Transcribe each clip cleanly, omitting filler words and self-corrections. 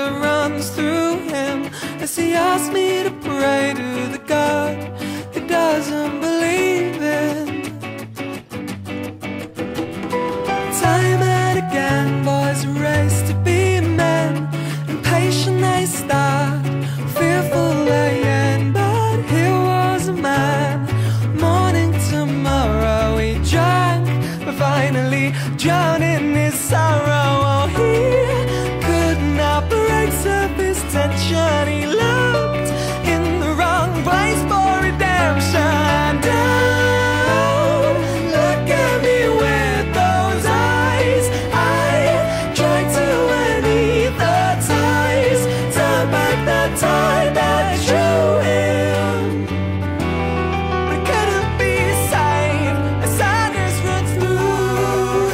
that runs through him as he asks me to pray to the God he doesn't believe in. Time and again, boys race to be men. Impatient they start, fearful they end. But here was a man, morning tomorrow he drank, but finally drowned in his sorrow. Oh, he could not break surface tension. He looked in the wrong place for redemption. Don't look at me with those eyes. I tried to anesthetize, turn back the tide that drew him, but it couldn't be saved. A sadness runs through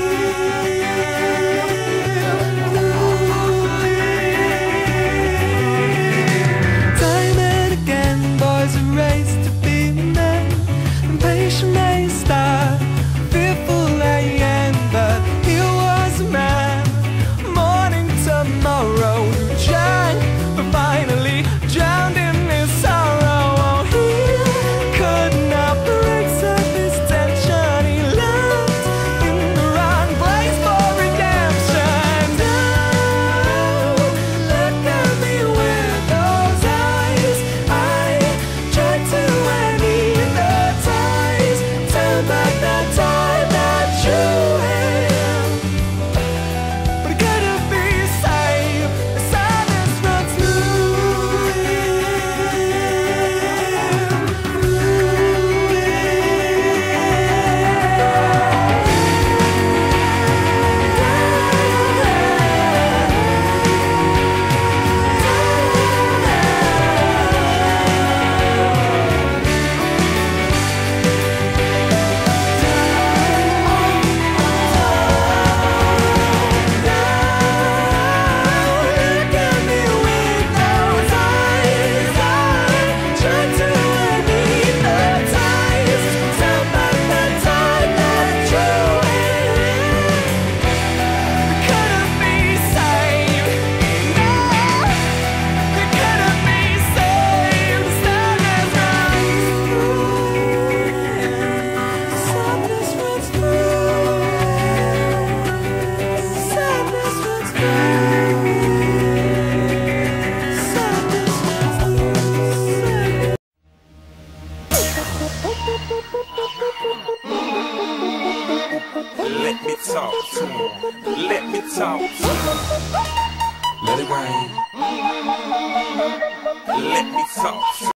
him. Time and again, boys are raised to be men. Impatient they start, fearful they end. But here was a man, morning tomorrow, who drank, but finally drowned in his sorrow. Oh, he could not break surface tension. He looked in the wrong place for redemption. Don't look at me with those eyes. I tried to anesthetize, turn back the tide that drew him, but it couldn't be saved. The sadness runs through Let me talk to him. Let me talk to him. Let it rain. Let me talk to him.